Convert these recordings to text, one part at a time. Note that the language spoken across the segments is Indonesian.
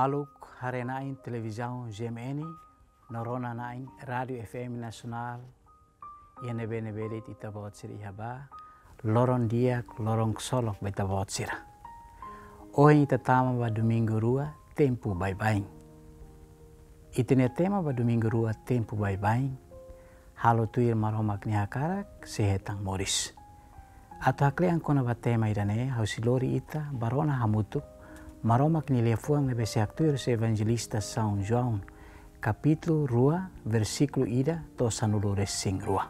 Maluk hare naing televisão GMN, norona naing radio FM nasional, ia nebe dit ita bawat sira ihaba, lorong diak lorong solok beta bawat sira. Ohi ita tama ba domingo rua tempo bye-bye. Itene tema ba domingo rua tempo bye-bye, halo tuir maromak ni hakarak sehetang moris. Atau hakleang kona ba tema irane hausilori ita barona hamutuk, maromak ni lefuang nebe seaktuir se evangelista São João, capítulo rua, versículo ida to sanulu resing rua.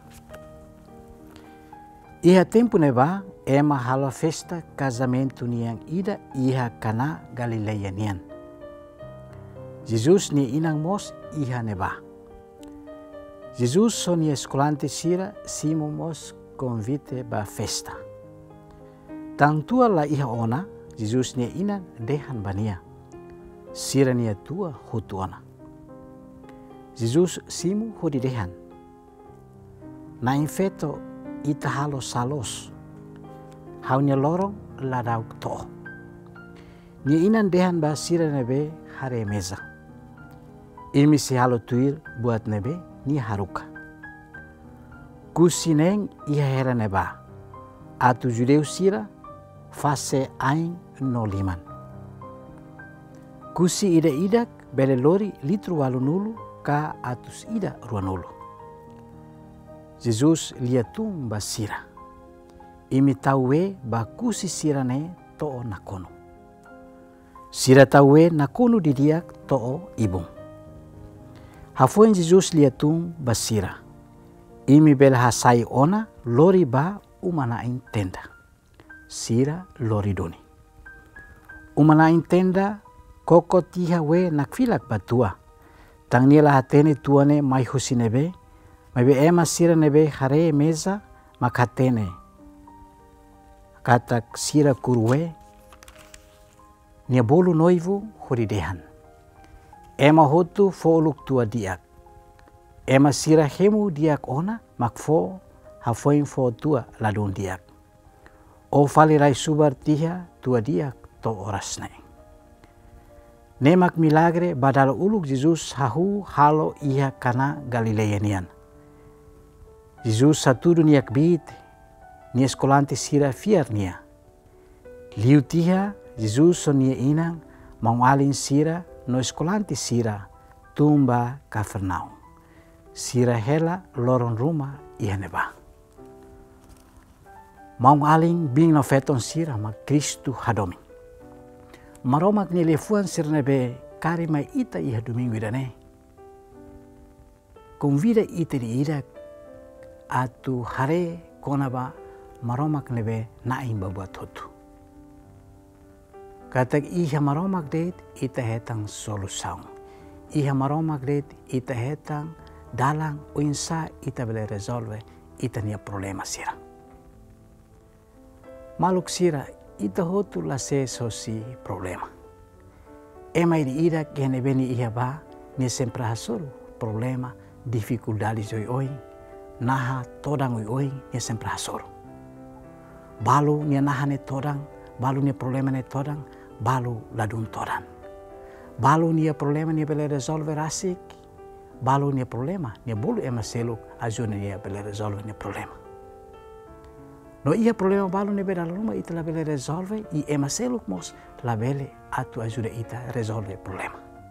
Iha tempo neba ema halo festa casamento niang ida iha kana Galileia nian. Jesus ni inang mos iha neba. Jesus sonia escolante sira simo mos convite ba festa. Tang tua la iha ona, Jesus nia ina dehan bania. Sira nia tua hutuana. Jesus simu hodi dehan. Na infeto ita halo salos. Haunya lorong ladauk to. Nia inan dehan ba sira nebe hare meza. Imi si halo tuir buat nebe ni haruka. Kusineng iha hera neba. Atu judeu sira fase aing no liman. Kusi ida idak bele lori litru walunulu ka atus ida ruanulu. Jesus liatum basira. Imi tawe ba kusi sirane to nakono. Sira tawe nakono didiak to ibung. Hafoen Jesus liatum basira. Imi bele hasai ona lori ba umanain tenda. Sira loridoni. Umana intenda koko tiha we nakfilak batua. Tang nila hatene tuane mai husinebe. Mabe ema sira nebe hare meza makatene. Katak sira kurwe. Nia bolu noivu horidehan. Ema hotu foluk tua diak. Ema sira hemu diak ona makfo hafoin fo tua ladon diak. O fali rai subar tiha tua diak to oras naing. Nemak milagre badal uluk Jesus hahu halo iha kana Galileia nian. Jesus satu niak bit ni eskolante sira fiar nia. Liu tiha Jesus so nia inang mau alin sira no eskolante sira tumba Kafarnaum. Sira hela lorong rumah iha neba. Mau aling bing no feton sira ma Kristu hadomi. Maromak ni lefuan sirnebe kari mai ita iha domingo idane. Convida ita di idak atu hare konaba maromak nebe naim babuat hotu. Katak iha maromak det ita hetang solusaun. Iha maromak det ita hetang dalang uinsa ita bele resolve ita nia problema sira. Maluk sira ita hotu la se sosi problema. Ema iri ida kene beni iha ba ni sempre hasuru problema dificuldade joi oi naha todang oi ni sempre hasuru. Balu ni naha ne todang, balu ni problema ne todang, balu ladun todang. Balu ni problema ni bele resolve rasik, balu ni problema ni bolu ema seluk azune ni bele resolve ni problema. No ia problema balu nebe dalam rumah ita labele resolve i ema seluk mos labele atu ajuda ita resolve problema.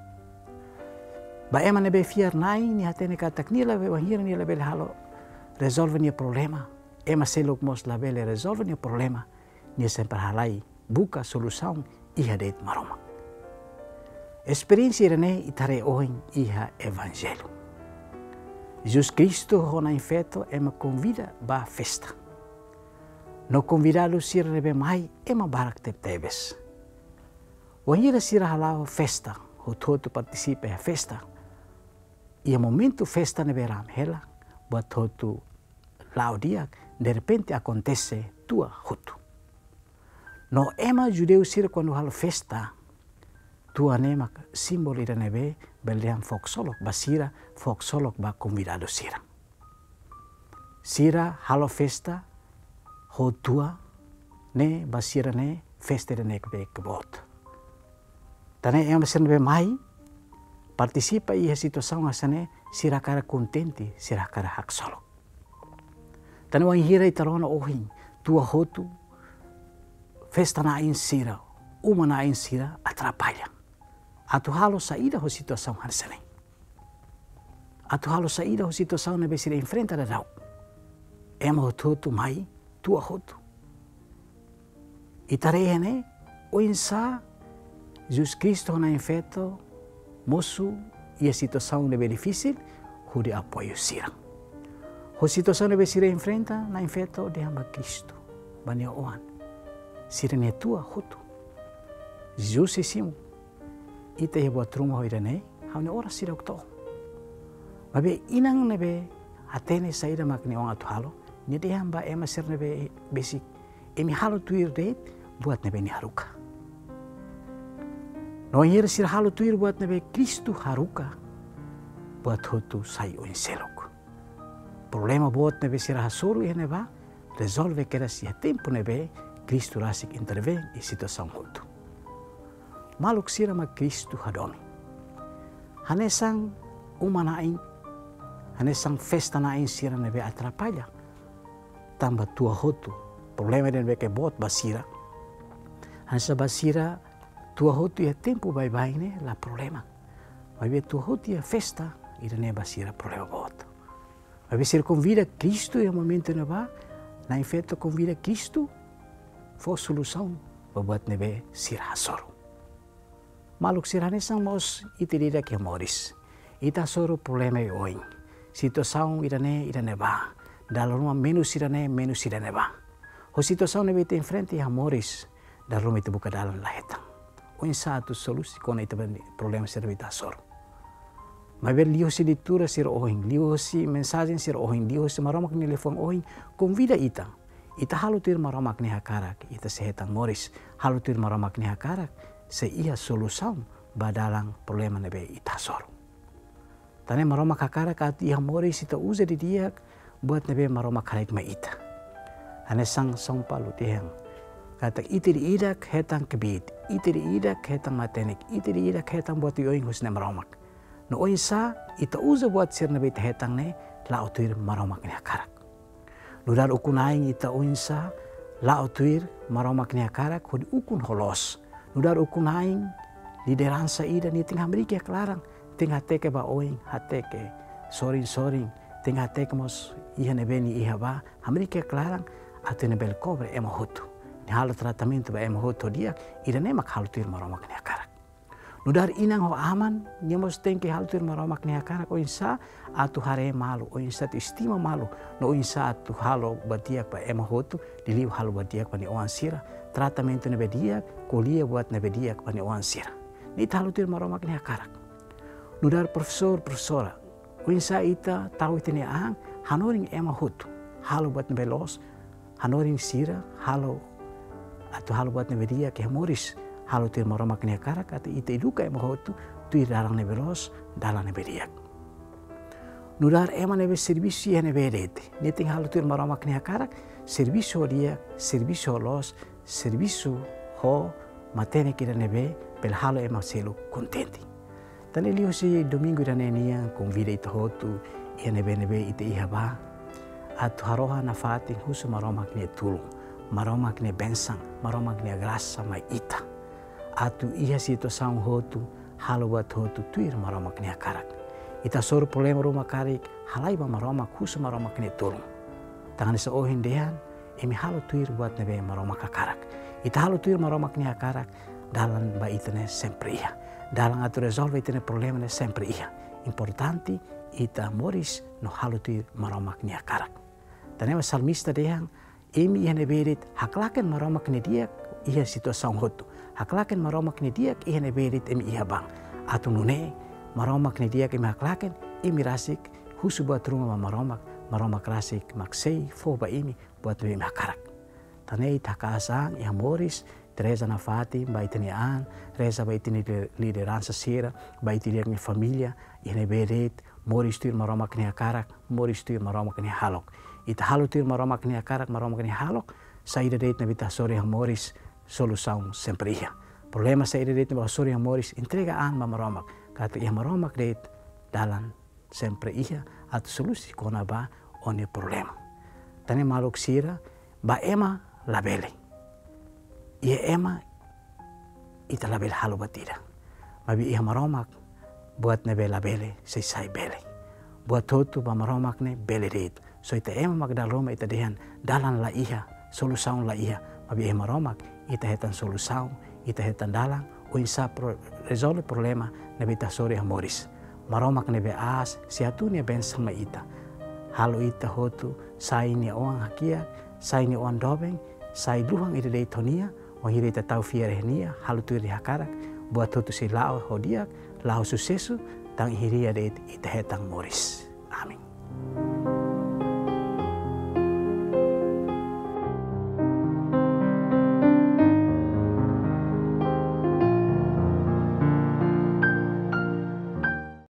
Ba ema nebe fiar nai ni hatene katak ni labe wahir ni labele halo resolve ni problema. Ema seluk mos labele resolve ni problema ni sempre halai buka solusaun iha deit maroma. Experiensi rene itare oing iha evangelo. Jesus Cristo hona infeto ema convida ba festa. No convidado sira nebe mai ema barak tebes. Wahira sira halau festa, hotu participe a festa. Ia momento festa nebe ram hela, buat hotu lau dia, de repente acontece tua hotu. No ema judeu sira quando halo festa, tua nema simbol ida nebe belian foksolok basira foksolok ba convidado sira. Sira halo festa ho tua ne basira ne festa de nek be kebot. Tane ema ser nebe mai partisipa ia situação asane sirakara contente, sirakara hak solo. Tane wang hira itarona ohin tua hotu festa na insira, uma na insira atrapalha. Atu halo saída ho situação hansane. Atu halo saída ho situação nebe sira enfrenta da rau. Ema hotu mai tua hotu. Itarehene o insa Jesus Cristo na infeto moço e a situação nebe difícil hudi apoio sira. Ho situação nebe sira enfrenta na infeto de hamba Cristo. Bani oan. Sira ne tua hotu. Jesus isimu. Ita ia buat rumah irane, haune ora sira ukto. Babe inang nebe atene saida makni ong atu halo, ni dia hamba ema ser nebe basic. Emi halo tuir date buat nebe ni haruka. No hira sira halo tuir buat nebe Kristu haruka. Buat hotu sai o inselok. Problema buat nebe sira hasoru ia neba, resolve kera sia tempo nebe Kristu rasik intervene i situação hotu. Maluk sira ma Kristu hadomi. Hanesang umanain, hanesang festa nain sira nebe atrapalha. Tamba tua hotu, problema den beke bot basira. Hansa basira tua hotu ya tempo bye-bye ne la problema. Vai tua hotu ya festa, ira ne basira problema bot. Vai sira convida Kristu ya momento ne ba, na infeto convida Kristu, for solução, babat nebe sira hasoro. Maluk sirane sang mos itirida que moris. Ita soro problema e oin. Situação irane ba. Dalam rumah menus irane ba. Ho situação nebe te enfrente ya moris. Dalam rumah itu buka dalam laheta. Oin satu solusi kona itu problema sira ita soro. Maber liho si ditura sira oin, liho si mensagem sira oin, liho si maromak ni telefon oin, convida ita. Ita halu tir maromak ni hakarak, ita sehetang moris. Halu tir maromak ni hakarak. Se ia solução badalang problema nebe itasoro. Tane maroma kakara kat ia moris ita usa di dia buat nebe maroma karaik ma ita. Ane sang palu tiang kata ite di idak hetang kebit, ite di idak hetang matenik, ite di idak hetang buat ioing husne maromak. No oin sa ita usa buat sir nebe ita hetang ne la otuir maromak ni akarak. Nudar ukunaing ita oin sa la otuir maromak ni akarak hodi ukun holos. Nudar ukunaing lideransa ida ni tingah mereka kelarang tingah teke ba oing hateke soring tingah teke mos iha nebeni iha ba amerika kelarang ate nebel cobre ema hotu ni halo tratamento ba ema hotu dia ida nemak halo tir maromak ni akarak. Nudar inang ho aman ni mos tengke halo tir maromak ni akarak o insa atu hare malu o insa tu istima malu no insa atu halo batiak ba ema hotu diliu halo batiak ba ni oan sira tratamento nebe dia kuliah buat nebe dia pani oan sira. Ni talu tir maromak ni akarak. Nudar profesora. Winsa ita tahu itini ahang hanoring ema hotu. Halo buat nebe los, hanoring sira, halo atau halo buat nebe dia ke moris. Halo tir maromak ni akarak atau ita iduka ema hotu tuir dalang nebe los, dalang nebe dia. Nudar ema nebe servisi nebe rete. Ni ting halo tir maromak ni akarak servicio dia, servicio los, serviço ho matene kira nebe pel halo ema selo contente. Tane liho si domingo irane nia convida ita hotu ia nebe ita iha ba. Atu haroha na fating husu maromak ni tulung, maromak ni bensang, maromak ni grasa mai ita. Atu iha situação hotu halo buat hotu tuir maromak ni akarak. Ita soro problema rumah karik halai ba maromak husu maromak ni tulung. Tangan isa ohin dehan emi halo tuir buat nebe maromak akarak. Ita halo tuir maromak ni akarak dalam ba itene sempre ia. Dalam atu resolve itene problema ne sempre ia. Importante ita moris no halo tuir maromak ni akarak. Tanema salmista dehang emi ia neberit haklaken maromak ni dia ia situação hotu. Haklaken maromak ni dia ia neberit emi ia bang. Atu nune maromak ni dia emi haklaken emi rasik husu buat rumah maromak rasik maksei fo ba imi buat nebe makarak. Tanei takasang yang moris Teresa na fati ba itinian, reza ba itini liderança sira, ba itini mi familia, ine beret, moris tuir maromak ni akarak, moris tuir maromak ni halok. Ita halo tuir maromak ni akarak, maromak ni halok, saída deit na vita sore moris solução sempre ia. Problema sa ida dito bahasuri yang moris entregaan mamaromak. Kata ia maromak det dalam sempre ia atau solusi kona ba one problema. Tani maluk sira ba ema labele. Ia ema ita labele halu batida. Mabi ia maromak buat nebe labele sai bele. Buat hotu ba maromak ne bele det. So ita ema magdal Roma ita dehan dalan la iha solusaun la iha. Mabi ia maromak ita hetan solusaun ita hetan dalang o isa resolve problema nebe ita sori amoris. Maromak nebe as siatunia ben sama ita. Halo ita hotu sai ni oang hakia, sai ni oang dobeng, sai luhang ida dei tonia, o hiri ita tau fierehnia, halo tu iri hakarak, buat hotu si lao hodiak, lao susesu, tang hiri ita hetang moris. Amin.